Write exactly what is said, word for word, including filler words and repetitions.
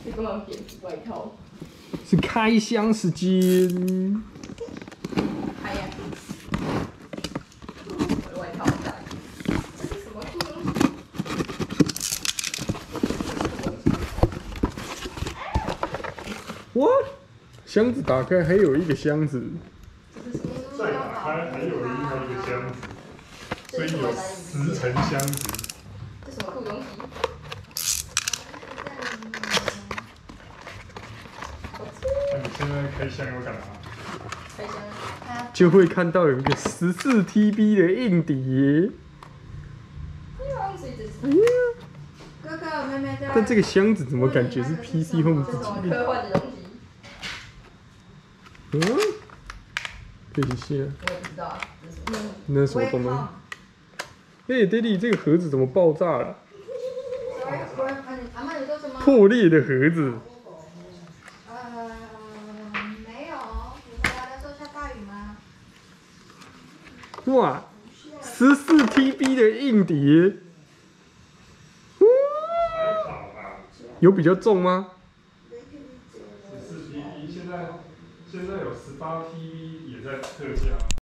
这个蛮便宜外套。 是开箱时间。 开呀！我的外套在。这是什么东西？ 哇！箱子打开，还有一个箱子。 再打开，还有另外一个箱子，所以有十层箱子。 这什么酷东西？ 那你现在开箱要干嘛？ 开箱。 就会看到有一个十四 T B 的硬碟。 哥哥妹妹在。 但这个箱子怎么感觉是 P C Home 自己的？ 科幻的东西。 嗯，可以下。 我也不知道这是什么。 那什么东西？哎、欸、，Daddy， 这个盒子怎么爆炸了？破裂的盒子。 呃，没有。你回来的时候下大雨吗？ 哇，十四 T B 的硬碟。 还好啦。 有比较重吗？ 十四 T B 现在现在有十八 T B 也在特价。